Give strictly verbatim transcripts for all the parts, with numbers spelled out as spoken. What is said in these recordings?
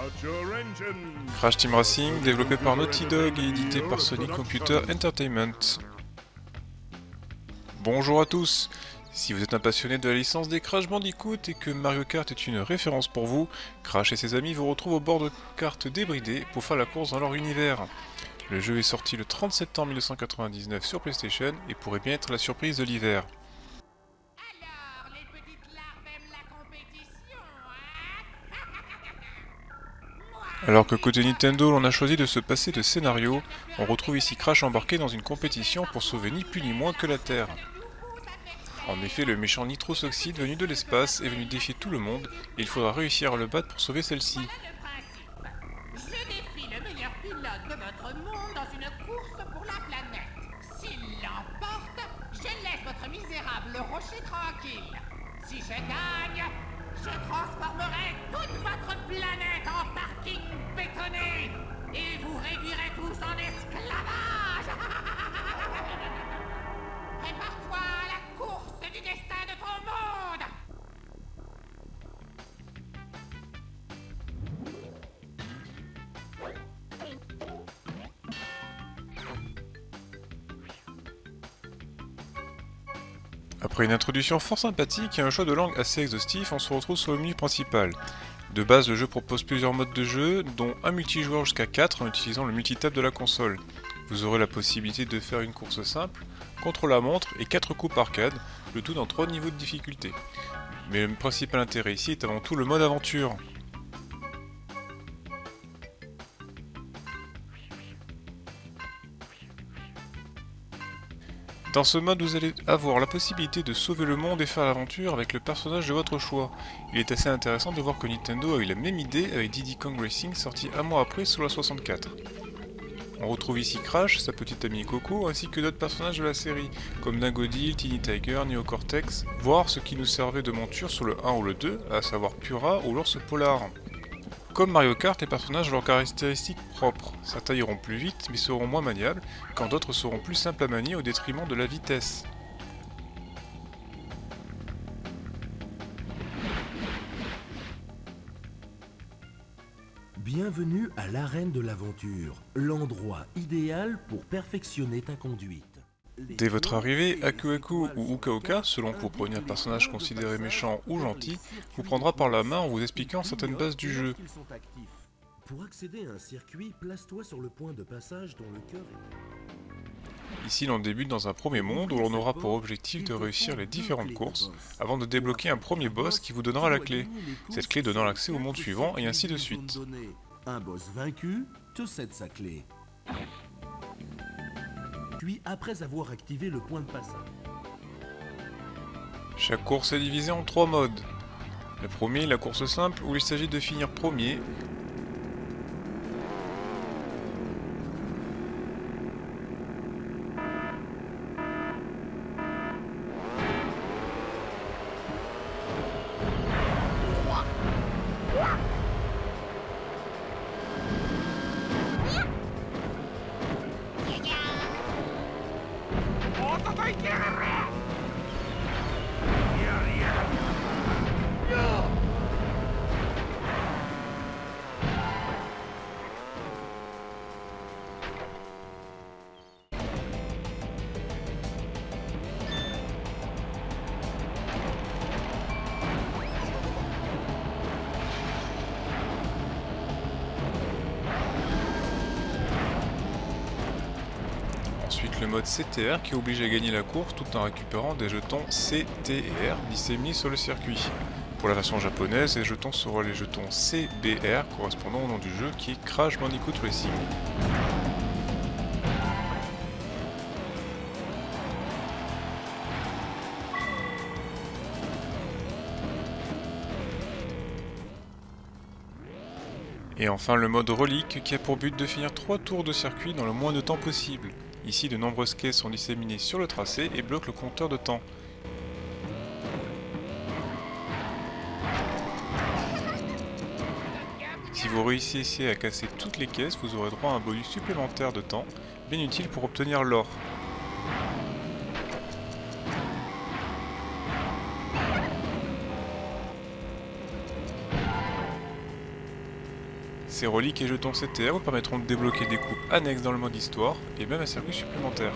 Crash Team Racing, développé par Naughty Dog et édité par Sony Computer Entertainment. Bonjour à tous. Si vous êtes un passionné de la licence des Crash Bandicoot et que Mario Kart est une référence pour vous, Crash et ses amis vous retrouvent au bord de cartes débridées pour faire la course dans leur univers. Le jeu est sorti le trente septembre mille neuf cent quatre-vingt-dix-neuf sur PlayStation et pourrait bien être la surprise de l'hiver. Alors, les petites larves aiment la compétition, hein? Alors que côté Nintendo l'on a choisi de se passer de scénario, on retrouve ici Crash embarqué dans une compétition pour sauver ni plus ni moins que la Terre. En effet, le méchant Nitrosoxide venu de l'espace est venu défier tout le monde et il faudra réussir à le battre pour sauver celle-ci. Je défie le meilleur pilote de votre monde dans une course pour la planète. S'il l'emporte, je laisse votre misérable rocher tranquille. Si je gagne, je transformerai toute votre planète en parking bétonné et vous réduirai tous en esclavage. Prépare-toi à la course du destin de ton monde. Après une introduction fort sympathique et un choix de langue assez exhaustif, on se retrouve sur le menu principal. De base, le jeu propose plusieurs modes de jeu, dont un multijoueur jusqu'à quatre en utilisant le multitap de la console. Vous aurez la possibilité de faire une course simple, contre la montre et quatre coupes arcade, le tout dans trois niveaux de difficulté. Mais le principal intérêt ici est avant tout le mode aventure. Dans ce mode, vous allez avoir la possibilité de sauver le monde et faire l'aventure avec le personnage de votre choix. Il est assez intéressant de voir que Nintendo a eu la même idée avec Diddy Kong Racing sorti un mois après sur la soixante-quatre. On retrouve ici Crash, sa petite amie Coco, ainsi que d'autres personnages de la série, comme Dingodile, Tiny Tiger, Neo Cortex, voire ce qui nous servait de monture sur le un ou le deux, à savoir Pura ou l'ours polar. Comme Mario Kart, les personnages ont leurs caractéristiques propres. Certains iront plus vite mais seront moins maniables, quand d'autres seront plus simples à manier au détriment de la vitesse. Bienvenue à l'arène de l'aventure, l'endroit idéal pour perfectionner ta conduite. Dès votre arrivée, Aku Aku ou Uka Uka, selon que vous preniez un personnage considéré méchant ou gentil, vous prendra par la main en vous expliquant certaines bases du jeu. Pour accéder à un circuit, place-toi sur le point de passage dont le cœur est... Ici, l'on débute dans un premier monde où l'on aura pour objectif de réussir les différentes courses avant de débloquer un premier boss qui vous donnera la clé. Cette clé donnant l'accès au monde suivant et ainsi de suite. Un boss vaincu te cède sa clé. Puis après avoir activé le point de passage. Chaque course est divisée en trois modes. Le premier, la course simple, où il s'agit de finir premier. Ensuite le mode C T R qui oblige à gagner la course tout en récupérant des jetons C, T et R disséminés sur le circuit. Pour la version japonaise, les jetons seront les jetons C, B, R correspondant au nom du jeu qui est Crash Bandicoot Racing. Et enfin le mode relique qui a pour but de finir trois tours de circuit dans le moins de temps possible. Ici de nombreuses caisses sont disséminées sur le tracé et bloquent le compteur de temps. Si vous réussissez à casser toutes les caisses, vous aurez droit à un bonus supplémentaire de temps, bien utile pour obtenir l'or. Ces reliques et jetons C T R vous permettront de débloquer des coupes annexes dans le mode histoire et même un circuit supplémentaire.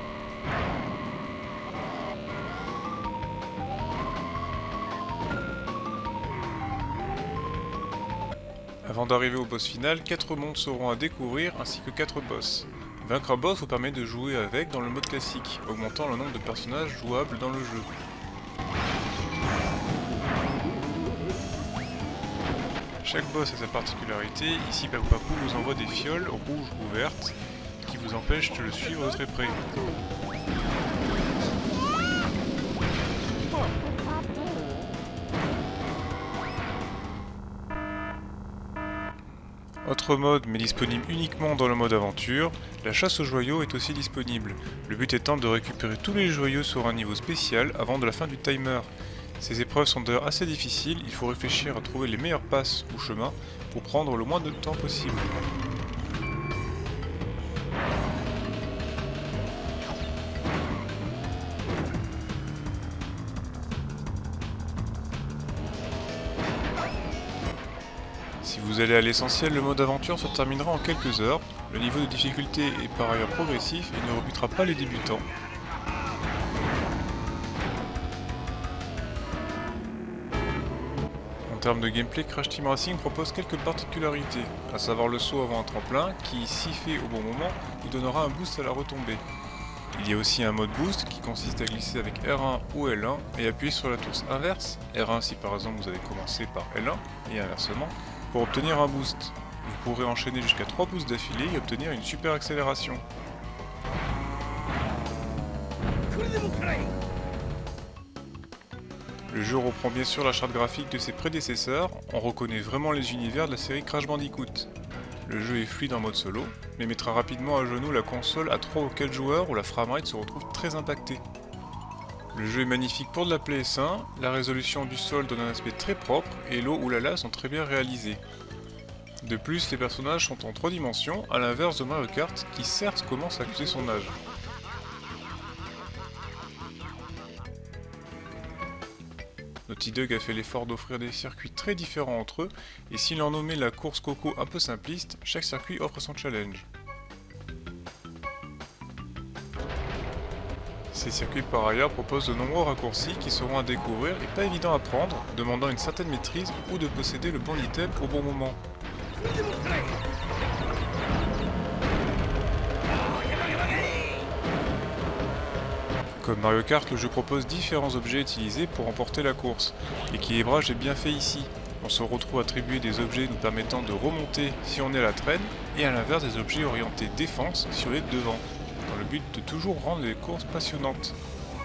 Avant d'arriver au boss final, quatre mondes seront à découvrir ainsi que quatre boss. Vaincre un boss vous permet de jouer avec dans le mode classique, augmentant le nombre de personnages jouables dans le jeu. Chaque boss a sa particularité, ici Paku Paku vous envoie des fioles rouges ou vertes qui vous empêchent de le suivre de très près. Autre mode, mais disponible uniquement dans le mode aventure, la chasse aux joyaux est aussi disponible, le but étant de récupérer tous les joyaux sur un niveau spécial avant de la fin du timer. Ces épreuves sont d'ailleurs assez difficiles, il faut réfléchir à trouver les meilleures passes ou chemins pour prendre le moins de temps possible. Si vous allez à l'essentiel, le mode aventure se terminera en quelques heures, le niveau de difficulté est par ailleurs progressif et ne rebutera pas les débutants. En termes de gameplay, Crash Team Racing propose quelques particularités, à savoir le saut avant un tremplin qui, si fait au bon moment, vous donnera un boost à la retombée. Il y a aussi un mode boost qui consiste à glisser avec R un ou L un et appuyer sur la touche inverse, R un si par exemple vous avez commencé par L un et inversement, pour obtenir un boost. Vous pourrez enchaîner jusqu'à trois boosts d'affilée et obtenir une super accélération. Le jeu reprend bien sûr la charte graphique de ses prédécesseurs, on reconnaît vraiment les univers de la série Crash Bandicoot. Le jeu est fluide en mode solo, mais mettra rapidement à genoux la console à trois ou quatre joueurs où la framerate se retrouve très impactée. Le jeu est magnifique pour de la P S un, la résolution du sol donne un aspect très propre et l'eau ou Lala sont très bien réalisés. De plus, les personnages sont en trois dimensions, à l'inverse de Mario Kart qui certes commence à accuser son âge. Naughty Dog a fait l'effort d'offrir des circuits très différents entre eux, et s'il en nommait la course Coco un peu simpliste, chaque circuit offre son challenge. Ces circuits par ailleurs proposent de nombreux raccourcis qui seront à découvrir et pas évidents à prendre, demandant une certaine maîtrise ou de posséder le bon item au bon moment. Comme Mario Kart, le jeu propose différents objets utilisés pour remporter la course. L'équilibrage est bien fait ici. On se retrouve attribué des objets nous permettant de remonter si on est à la traîne, et à l'inverse des objets orientés défense si on est devant, dans le but de toujours rendre les courses passionnantes.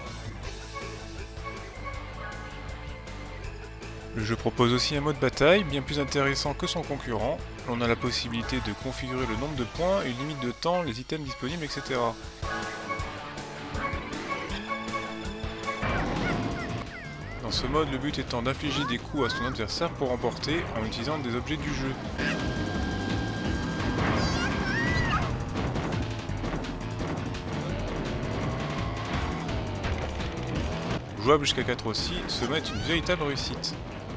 Le jeu propose aussi un mode bataille, bien plus intéressant que son concurrent. On a la possibilité de configurer le nombre de points, une limite de temps, les items disponibles, et cetera. Dans ce mode, le but étant d'infliger des coups à son adversaire pour remporter en utilisant des objets du jeu. Jouable jusqu'à quatre aussi, ce mode est une véritable réussite.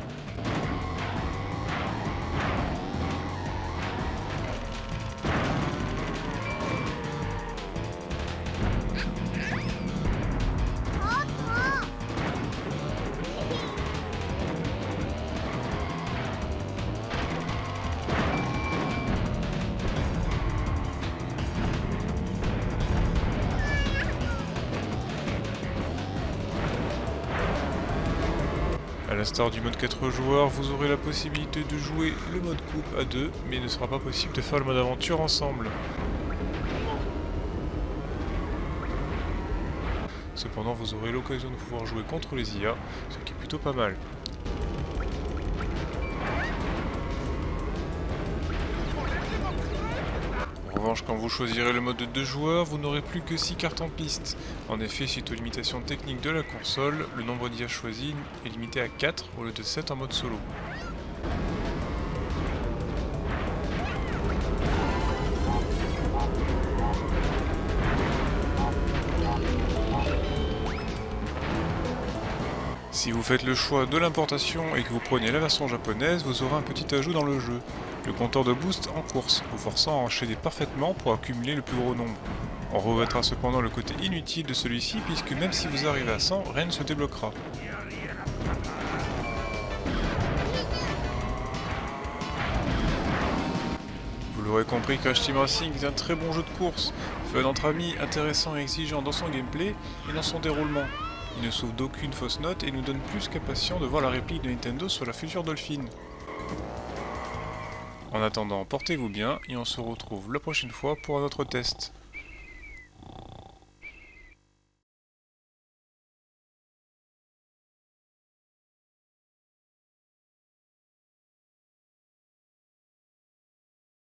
A l'instar du mode quatre joueurs, vous aurez la possibilité de jouer le mode coupe à deux, mais il ne sera pas possible de faire le mode aventure ensemble. Cependant, vous aurez l'occasion de pouvoir jouer contre les I A, ce qui est plutôt pas mal. En revanche, quand vous choisirez le mode de deux joueurs, vous n'aurez plus que six cartes en piste. En effet, suite aux limitations techniques de la console, le nombre d'I A choisi est limité à quatre au lieu de sept en mode solo. Si vous faites le choix de l'importation et que vous prenez la version japonaise, vous aurez un petit ajout dans le jeu. le compteur de boost en course, vous forçant à enchaîner parfaitement pour accumuler le plus gros nombre. On regrettera cependant le côté inutile de celui-ci puisque même si vous arrivez à cent, rien ne se débloquera. Vous l'aurez compris, Crash Team Racing est un très bon jeu de course, fun entre amis, intéressant et exigeant dans son gameplay et dans son déroulement. Il ne souffre d'aucune fausse note et nous donne plus qu'impatient de voir la réplique de Nintendo sur la future Dolphin. En attendant, portez-vous bien et on se retrouve la prochaine fois pour un autre test.